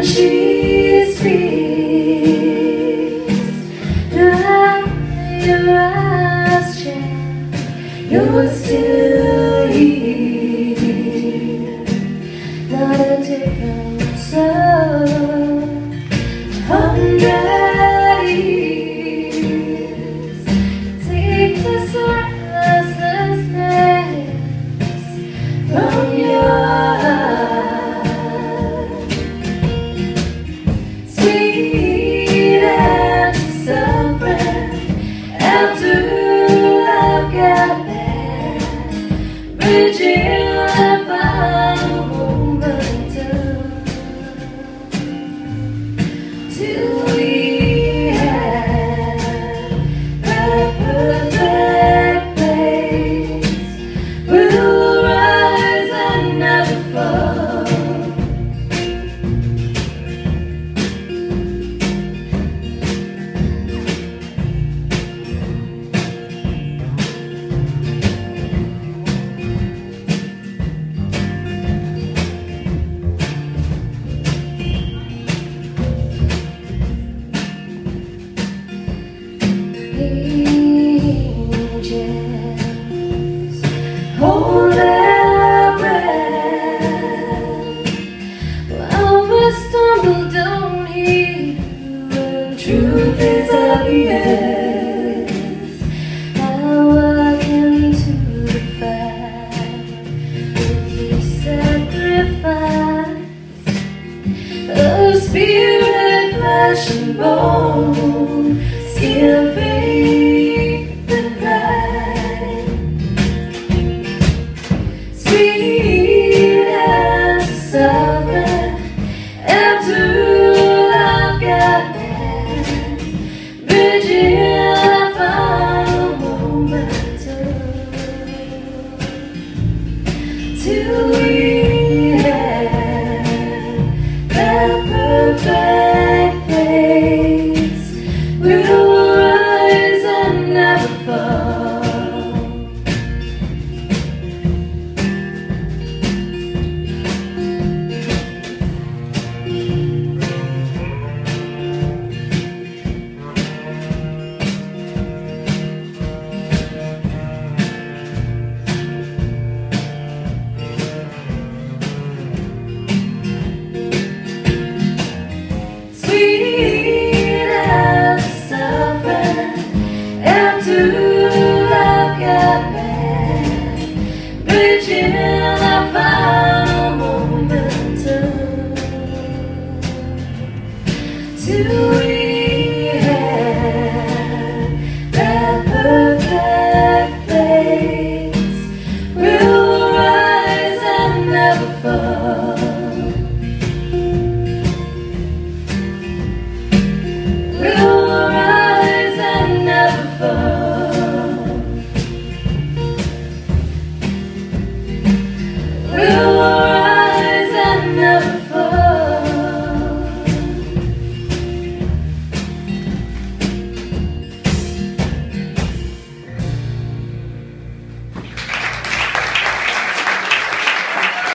she speaks, dry your eyes, child, you're still here. Not a difference of 100 years. Take this restlessness from your heart. Sweet and suffering after I've got there, bridging the final moment till we have that perfect place where we'll rise and never fall. Angels hold their breath while we stumble down here, and truth is obvious. I walk into the fire with the sacrifice of spirit, flesh and bone, skin, faith and pride. Sweet as the suffering after I've got there, bridging the final moment till we have that perfect place where we'll rise and never fall. Sweet as suffering after